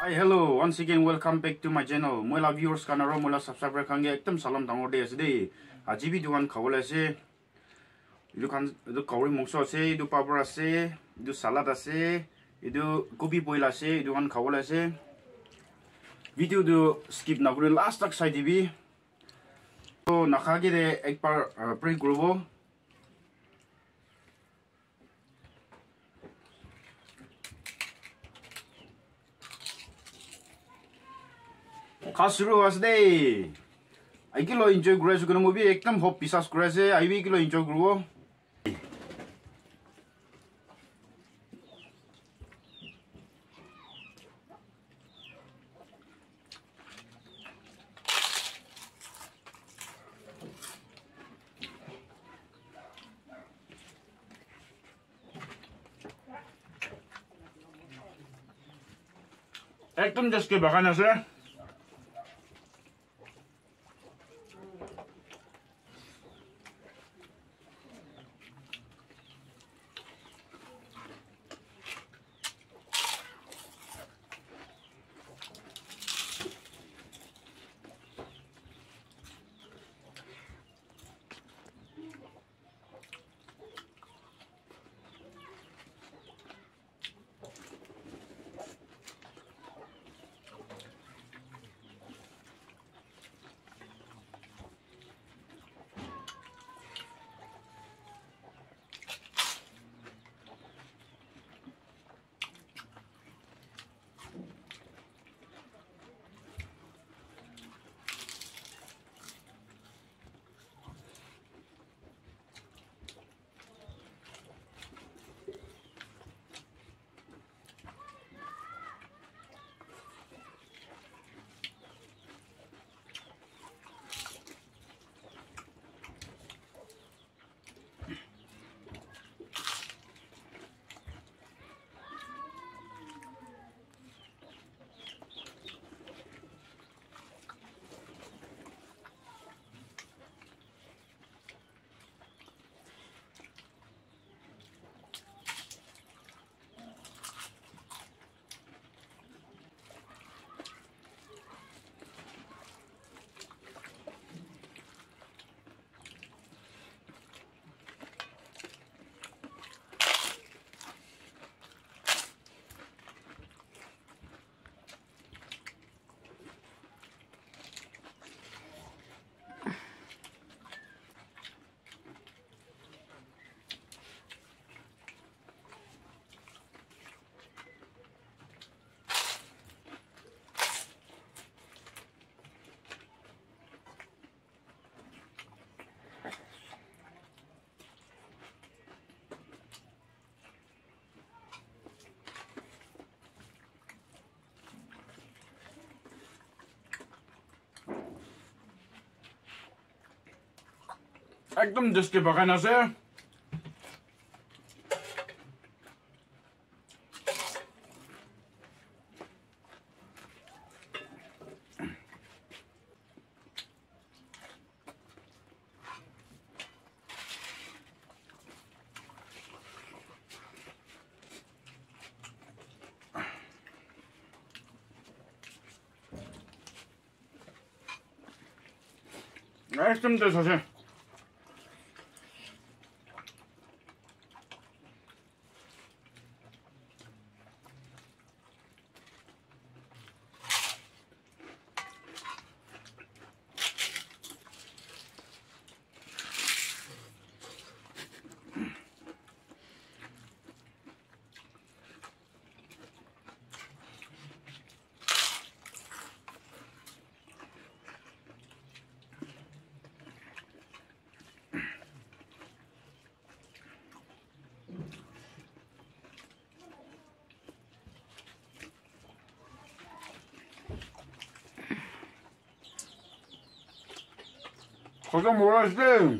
Hi, hello. Once again, welcome back to my channel. Moila viewers kanaro moila subscriber kange ekdam salam dangor de ase de. Aji bi duan khawole ase. Idu kauri mungso ase, idu paper ase, idu salad ase, idu gobi boil ase, idu kan khawole ase. Video do skip na kore last tak sai dibi. So nakhage de ek bar pray grobo. Kasuru was day. I kilo enjoy grass gonna movie ekdam hop pisas grass I will kilo enjoy grow. Ekdam just ke bagan ase. Ekdam just ke bagan ase. Ekdam just ase. Cosa moleste?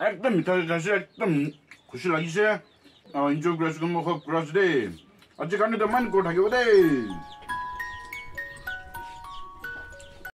একদম মিঠা আছে একদম খুশি লাগিছে enjoy কৰিছো মই খুব কৰিছো দেই আজি কাৰণে তো মান কৈ থাকিব দেই